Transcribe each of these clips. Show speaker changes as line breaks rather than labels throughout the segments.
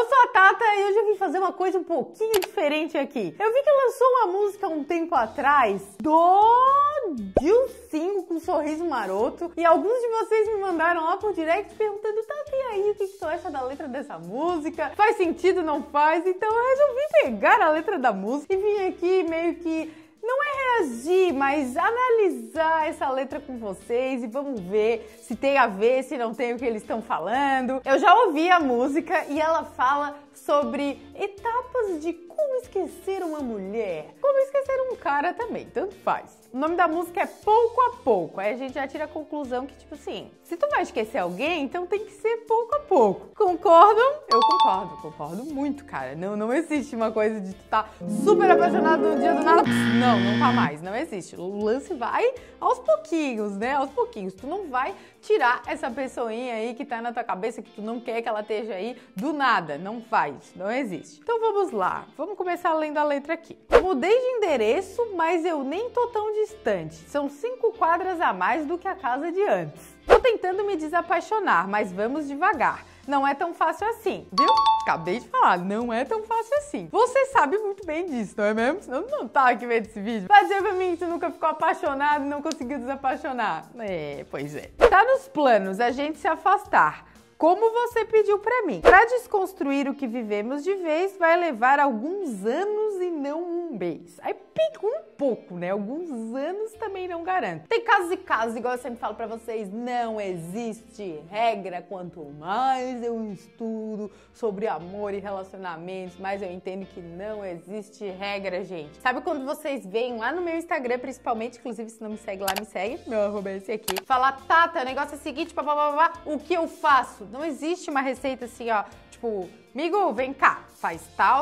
eu sou a Tata e hoje eu vim fazer uma coisa um pouquinho diferente aqui. Eu vi que lançou uma música um tempo atrás do Dilcinho com Sorriso Maroto e alguns de vocês me mandaram lá por direct perguntando, Tata, e aí, o que tu acha da letra dessa música? Faz sentido, não faz? Então eu resolvi pegar a letra da música e vim aqui meio que não é reagir, mas analisar essa letra com vocês e vamos ver se tem a ver, se não tem o que eles estão falando. Eu já ouvi a música e ela fala sobre etapas de como esquecer uma mulher, como esquecer um cara também, tanto faz. O nome da música é Pouco a Pouco, aí a gente já tira a conclusão que, tipo assim, se tu vai esquecer alguém, então tem que ser pouco a pouco. Concordam? Eu concordo muito, cara. Não existe uma coisa de tu tá super apaixonado no dia do nada, não tá mais, não existe. O lance vai aos pouquinhos, né? Aos pouquinhos. Tu não vai tirar essa pessoinha aí que tá na tua cabeça, que tu não quer que ela esteja aí do nada. Não faz, não existe. Então vamos lá, vamos começar lendo a letra aqui. Mudei de endereço, mas eu nem tô tão distante. São 5 quadras a mais do que a casa de antes. Tô tentando me desapaixonar, mas vamos devagar. Não é tão fácil assim, viu? Acabei de falar, não é tão fácil assim. Você sabe muito bem disso, não é mesmo? Senão não tá aqui vendo esse vídeo. Vai dizer pra mim que tu nunca ficou apaixonado e não conseguiu desapaixonar. Pois é. Tá nos planos a gente se afastar, como você pediu pra mim. Pra desconstruir o que vivemos de vez, vai levar alguns anos e não um mês. Aí pega um pouco, né? Alguns anos também não garanto. Tem casos e casos, igual eu sempre falo pra vocês, não existe regra. Quanto mais eu estudo sobre amor e relacionamentos, mais eu entendo que não existe regra, gente. Sabe quando vocês veem lá no meu Instagram, principalmente, inclusive se não me segue lá, me segue, meu arroba é esse aqui, falar, Tata, o negócio é o seguinte, papapá, o que eu faço? Não existe uma receita assim, ó, tipo, amigo, vem cá, faz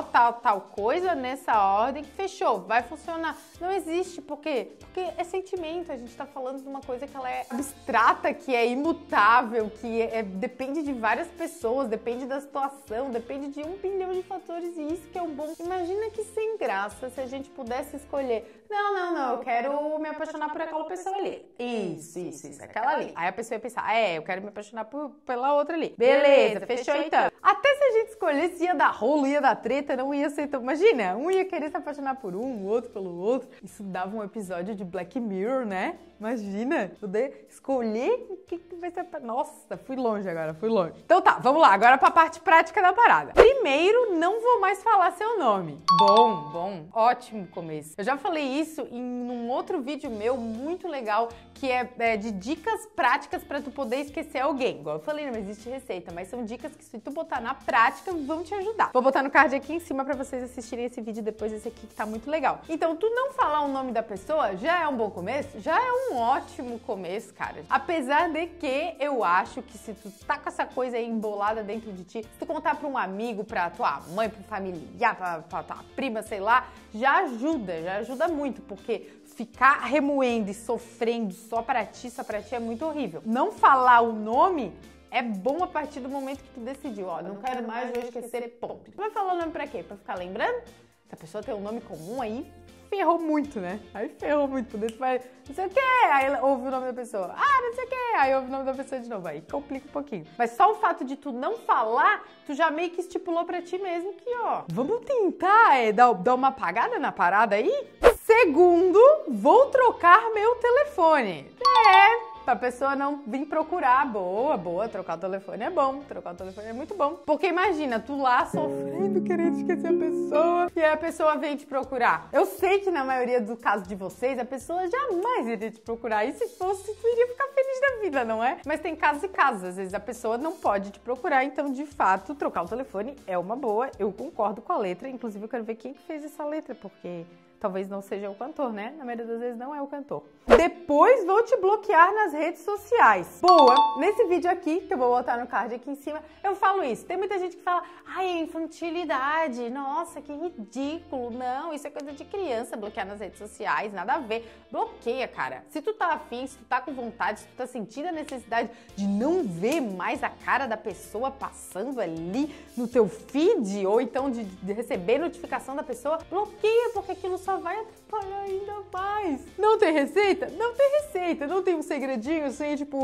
tal coisa nessa ordem que fechou, vai funcionar. Não existe, por quê? Porque é sentimento, a gente tá falando de uma coisa que ela é abstrata, que é imutável, que depende de várias pessoas, depende da situação, depende de 1 bilhão de fatores e isso que é o bom. Imagina que sem graça se a gente pudesse escolher, não, eu quero me apaixonar por aquela pessoa ali. Isso, aquela ali. Aí a pessoa ia pensar, eu quero me apaixonar pela outra ali. Beleza, fechou então. Até se a gente escolhesse, ia dar rolo, ia dar treta, não ia ser tão... Imagina, um ia querer se apaixonar por um, o outro pelo outro. Isso dava um episódio de Black Mirror, né? Imagina, poder escolher o que vai ser... Nossa, fui longe agora, fui longe. Então tá, vamos lá, agora pra parte prática da parada. Primeiro, não vou mais falar seu nome. Bom, ótimo começo. Eu já falei isso em um outro vídeo meu muito legal, que é de dicas práticas pra tu poder esquecer alguém. Igual eu falei, não existe receita, mas são dicas que se tu botar na prática, vão te ajudar. Vou botar no card aqui em cima pra vocês assistirem esse vídeo depois desse aqui, que tá muito legal. Então, tu não falar o nome da pessoa já é um bom começo? Já é um ótimo começo, cara. Apesar de que eu acho que se tu tá com essa coisa aí embolada dentro de ti, se tu contar pra um amigo, pra tua mãe, pro familiar, pra tua prima, sei lá, já ajuda muito, porque ficar remoendo e sofrendo só pra ti é muito horrível. Não falar o nome é bom a partir do momento que tu decidiu, ó, não quero mais hoje esquecer, ponto. Tu vai falar o nome pra quê? Pra ficar lembrando? Se a pessoa tem um nome comum aí, ferrou muito, né? Aí ferrou muito, tu vai, não sei o que, aí ouve o nome da pessoa, não sei o que, aí ouve o nome da pessoa de novo, aí complica um pouquinho. Mas só o fato de tu não falar, tu já meio que estipulou pra ti mesmo que, ó, vamos tentar dar uma apagada na parada aí? Segundo, vou trocar meu telefone. Pra pessoa não vir procurar. Boa, trocar o telefone é bom, trocar o telefone é muito bom. Porque imagina, tu lá sofrendo, querendo esquecer a pessoa, e aí a pessoa vem te procurar. Eu sei que na maioria dos casos de vocês, a pessoa jamais iria te procurar, e se fosse, tu iria ficar feliz da vida, não é? Mas tem casos e casos, às vezes a pessoa não pode te procurar, então de fato, trocar o telefone é uma boa, eu concordo com a letra, inclusive eu quero ver quem que fez essa letra, porque... talvez não seja o cantor, né? Na maioria das vezes não é o cantor. Depois vou te bloquear nas redes sociais. Boa! Nesse vídeo aqui, que eu vou botar no card aqui em cima, eu falo isso. Tem muita gente que fala, infantilidade, nossa, que ridículo. Não, isso é coisa de criança, bloquear nas redes sociais, nada a ver. Bloqueia, cara. Se tu tá afim, se tu tá com vontade, se tu tá sentindo a necessidade de não ver mais a cara da pessoa passando ali no teu feed, ou então de receber notificação da pessoa, bloqueia, porque aquilo só vai atrapalhar ainda mais. Não tem receita? Não tem receita. Não tem um segredinho assim, tipo,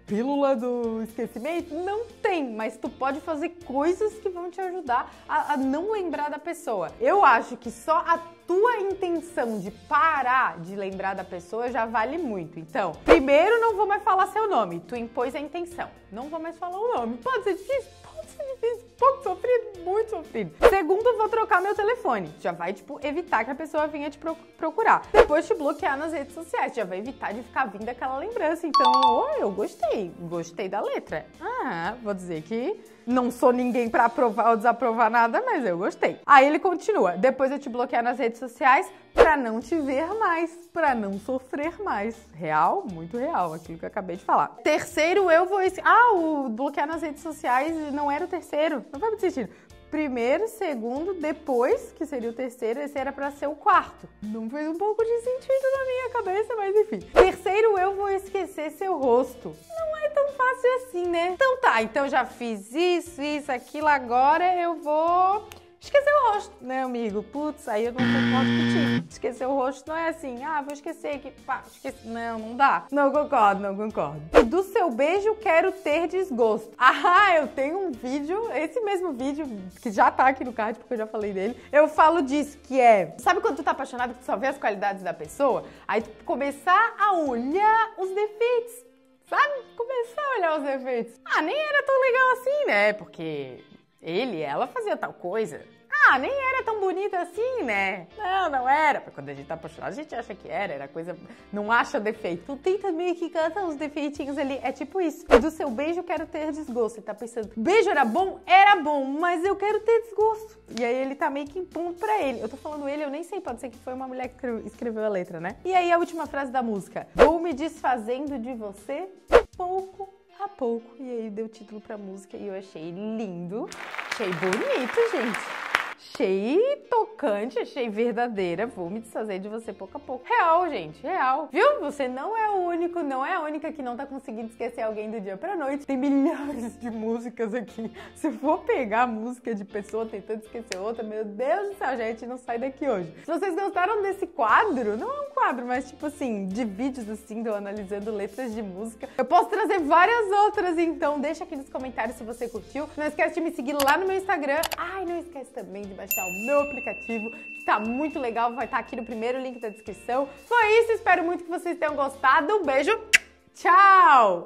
pílula do esquecimento? Não tem, mas tu pode fazer coisas que vão te ajudar a não lembrar da pessoa. Eu acho que só a tua intenção de parar de lembrar da pessoa já vale muito. Então, primeiro, não vou mais falar seu nome. Tu impôs a intenção. Não vou mais falar o nome. Pode ser difícil? Pode ser difícil. Pouco sofrido? Muito sofrido. Segundo, eu vou trocar meu telefone. Já vai, tipo, evitar que a pessoa venha te procurar. Depois, te bloquear nas redes sociais. Já vai evitar de ficar vindo aquela lembrança. Então, eu gostei. Gostei da letra. Vou dizer que não sou ninguém pra aprovar ou desaprovar nada, mas eu gostei. Aí ele continua. Depois eu te bloquear nas redes sociais pra não te ver mais, pra não sofrer mais. Real? Muito real, aquilo que eu acabei de falar. Terceiro, eu vou... o bloquear nas redes sociais não era o terceiro. Não faz muito sentido. Primeiro, segundo, depois, que seria o terceiro, esse era pra ser o quarto. Não fez um pouco de sentido na minha cabeça, mas enfim. Terceiro, eu vou esquecer seu rosto. Não é tão fácil assim, né? Então tá, então já fiz isso, aquilo, agora eu vou... esquecer o rosto, né, amigo? Putz, aí eu não concordo contigo. Esquecer o rosto não é assim, vou esquecer aqui, pá, esqueci. Não dá. Não concordo. E do seu beijo, quero ter desgosto. Eu tenho um vídeo, esse mesmo vídeo, que já tá aqui no card, porque eu já falei dele. Eu falo disso, que é... Sabe quando tu tá apaixonado, que tu só vê as qualidades da pessoa? Aí tu começar a olhar os defeitos, sabe? Começar a olhar os defeitos. Nem era tão legal assim, né? Porque... ela fazia tal coisa. Nem era tão bonita assim, né? Não era. Quando a gente tá apaixonado, a gente acha que era coisa... Não acha defeito. Tu tenta meio que catar uns defeitinhos ali. É tipo isso. E do seu beijo, eu quero ter desgosto. Você tá pensando, beijo era bom? Era bom, mas eu quero ter desgosto. E aí ele tá meio que impondo pra ele. Eu tô falando ele, eu nem sei, pode ser que foi uma mulher que escreveu a letra, né? E aí a última frase da música. Vou me desfazendo de você pouco a pouco. E aí deu título pra música e eu achei lindo. Achei bonito, gente. Achei tocante, achei verdadeira. Vou me desfazer de você pouco a pouco. Real, gente, real. Viu? Você não é o único, não é a única que não tá conseguindo esquecer alguém do dia pra noite. Tem milhares de músicas aqui. Se eu for pegar a música de pessoa tentando esquecer outra, meu Deus do céu, gente, não sai daqui hoje. Se vocês gostaram desse quadro, não é um quadro, mas tipo assim, de vídeos assim, de eu analisando letras de música, eu posso trazer várias outras, então deixa aqui nos comentários se você curtiu. Não esquece de me seguir lá no meu Instagram. Não esquece também de baixar o meu aplicativo, que tá muito legal, vai estar aqui no primeiro link da descrição. Foi isso, espero muito que vocês tenham gostado. Um beijo, tchau!